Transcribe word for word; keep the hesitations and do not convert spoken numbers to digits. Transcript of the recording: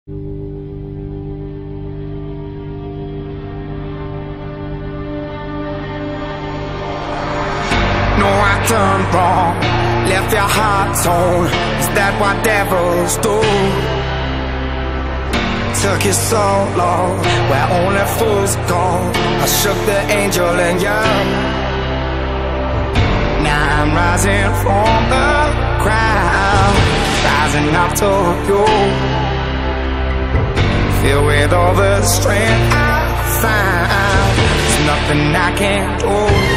No, I done wrong, left your heart torn. Is that what devils do? Took you so long, where only fools go. I shook the angel in you. Now I'm rising from the crowd, rising up to you. Filled with all the strength I find, there's nothing I can't do.